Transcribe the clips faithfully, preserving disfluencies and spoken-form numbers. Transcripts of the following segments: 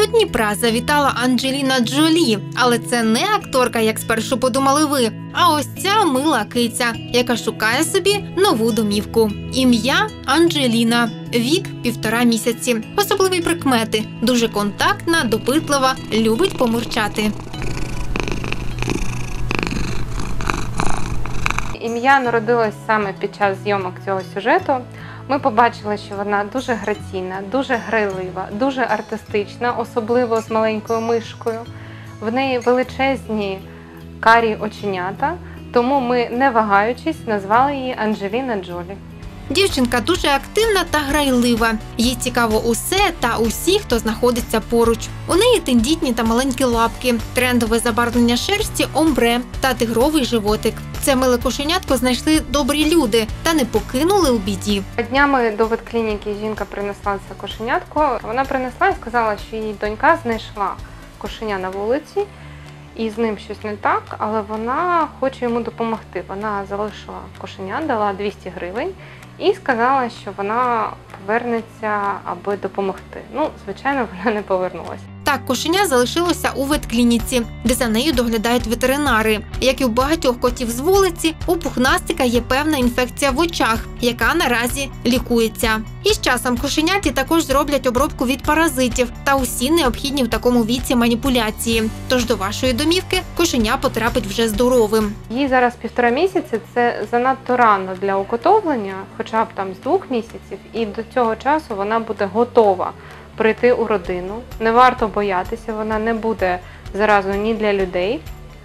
Дніпра завітала Анджеліна Джолі, але це не акторка, як спершу подумали ви, а ось ця мила киця, яка шукає собі нову домівку. Ім'я – Анджеліна, вік – півтора місяці. Особливі прикмети – дуже контактна, допитлива, любить помурчати. Ім'я народилось саме під час зйомок цього сюжету. Ми побачили, що вона дуже граційна, дуже грайлива, дуже артистична, особливо з маленькою мишкою. В неї величезні карі оченята, тому ми, не вагаючись, назвали її Анджеліна Джолі. Дівчинка дуже активна та грайлива. Їй цікаво усе та усі, хто знаходиться поруч. У неї тендітні та маленькі лапки, трендове забарвлення шерсті – омбре та тигровий животик. Це миле кошенятко знайшли добрі люди та не покинули у біді. Днями до ветклініки жінка принесла це кошенятко. Вона принесла і сказала, що її донька знайшла кошеня на вулиці, і з ним щось не так, але вона хоче йому допомогти. Вона залишила кошеня, дала двісті гривень і сказала, що вона повернеться, аби допомогти. Ну, звичайно, вона не повернулася. Так, кошеня залишилося у ветклініці, де за нею доглядають ветеринари. Як і у багатьох котів з вулиці, у пухнастика є певна інфекція в очах, яка наразі лікується. І з часом кошеняті також зроблять обробку від паразитів та усі необхідні в такому віці маніпуляції. Тож до вашої домівки кошеня потрапить вже здоровим. Їй зараз півтора місяці – це занадто рано для укотовлення, хоча б там з двох місяців, і до цього часу вона буде готова прийти у родину. Не варто боятися, вона не буде заразною ні для людей.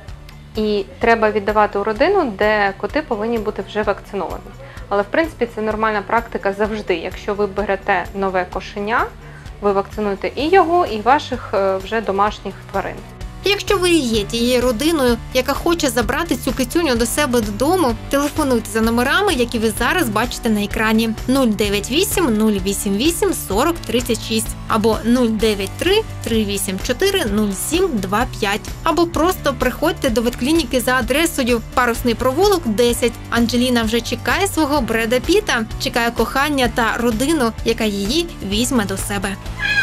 І треба віддавати у родину, де коти повинні бути вже вакциновані. Але, в принципі, це нормальна практика завжди. Якщо ви берете нове кошеня, ви вакцинуєте і його, і ваших вже домашніх тварин. Якщо ви є тією родиною, яка хоче забрати цю кицюню до себе додому, телефонуйте за номерами, які ви зараз бачите на екрані: нуль дев'ять вісім нуль вісім вісім сорок тридцять шість або нуль дев'ять три три вісім чотири нуль сім два п'ять. Або просто приходьте до ветклініки за адресою Парусний провулок, десять. Анджеліна вже чекає свого Бреда Піта, чекає кохання та родину, яка її візьме до себе.